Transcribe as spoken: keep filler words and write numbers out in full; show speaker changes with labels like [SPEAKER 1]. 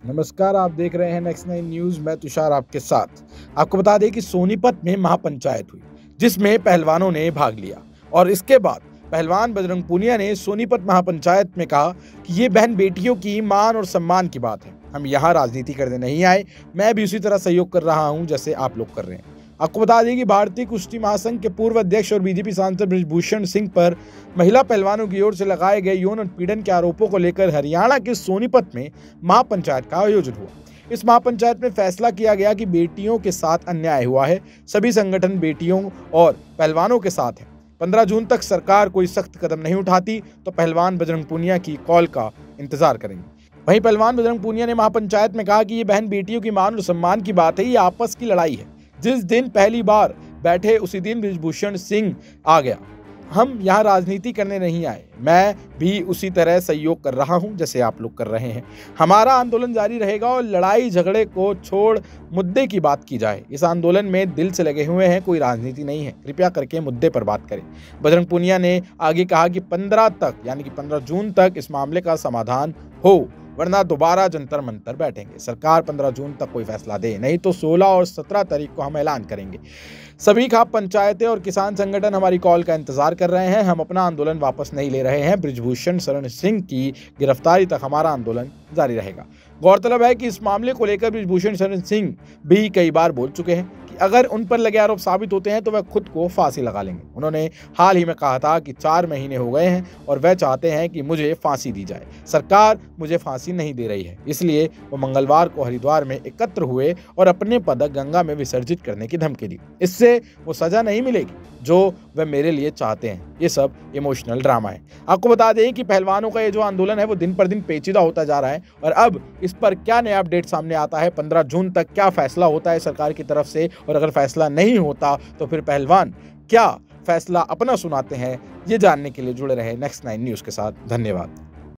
[SPEAKER 1] नमस्कार, आप देख रहे हैं नेक्स्ट नाइन न्यूज। मैं तुषार आपके साथ। आपको बता दें कि सोनीपत में महापंचायत हुई, जिसमें पहलवानों ने भाग लिया और इसके बाद पहलवान बजरंग पूनिया ने सोनीपत महापंचायत में कहा कि ये बहन बेटियों की मान और सम्मान की बात है। हम यहाँ राजनीति करने नहीं आए। मैं भी उसी तरह सहयोग कर रहा हूँ जैसे आप लोग कर रहे हैं। आपको बता दें कि भारतीय कुश्ती महासंघ के पूर्व अध्यक्ष और बीजेपी सांसद बृजभूषण सिंह पर महिला पहलवानों की ओर से लगाए गए यौन उत्पीड़न के आरोपों को लेकर हरियाणा के सोनीपत में महापंचायत का आयोजन हुआ। इस महापंचायत में फैसला किया गया कि बेटियों के साथ अन्याय हुआ है। सभी संगठन बेटियों और पहलवानों के साथ हैं। पंद्रह जून तक सरकार कोई सख्त कदम नहीं उठाती तो पहलवान बजरंग पूनिया की कॉल का इंतजार करेंगे। वहीं पहलवान बजरंग पूनिया ने महापंचायत में कहा कि ये बहन बेटियों की मान और सम्मान की बात है, ये आपस की लड़ाई है। जिस दिन पहली बार बैठे उसी दिन बृजभूषण सिंह आ गया। हम यहाँ राजनीति करने नहीं आए। मैं भी उसी तरह सहयोग कर रहा हूँ जैसे आप लोग कर रहे हैं। हमारा आंदोलन जारी रहेगा और लड़ाई झगड़े को छोड़ मुद्दे की बात की जाए। इस आंदोलन में दिल से लगे हुए हैं, कोई राजनीति नहीं है। कृपया करके मुद्दे पर बात करें। बजरंग पूनिया ने आगे कहा कि पंद्रह तक यानी कि पंद्रह जून तक इस मामले का समाधान हो, वरना दोबारा जंतर मंतर बैठेंगे। सरकार पंद्रह जून तक कोई फैसला दे, नहीं तो सोलह और सत्रह तारीख को हम ऐलान करेंगे। सभी खाप पंचायतें और किसान संगठन हमारी कॉल का इंतजार कर रहे हैं। हम अपना आंदोलन वापस नहीं ले रहे हैं। बृजभूषण शरण सिंह की गिरफ्तारी तक हमारा आंदोलन जारी रहेगा। गौरतलब है कि इस मामले को लेकर बृजभूषण शरण सिंह भी कई बार बोल चुके हैं कि अगर उन पर लगे आरोप साबित होते हैं तो वह खुद को फांसी लगा लेंगे। उन्होंने हाल ही में कहा था कि चार महीने हो गए हैं और वह चाहते हैं कि मुझे फांसी दी जाए। सरकार मुझे फांसी नहीं दे रही है, इसलिए वो मंगलवार को हरिद्वार में एकत्र हुए और अपने पदक गंगा में विसर्जित करने की धमकी दी। इससे वो सजा नहीं मिलेगी जो वह मेरे लिए चाहते हैं। ये सब इमोशनल ड्रामा है। आपको बता दें कि पहलवानों का ये जो आंदोलन है वो दिन पर दिन पेचीदा होता जा रहा है और अब इस पर क्या नया अपडेट सामने आता है, पंद्रह जून तक क्या फैसला होता है सरकार की तरफ से, और अगर फैसला नहीं होता तो फिर पहलवान क्या फैसला अपना सुनाते हैं, ये जानने के लिए जुड़े रहे नेक्स्ट नाइन न्यूज़ के साथ। धन्यवाद।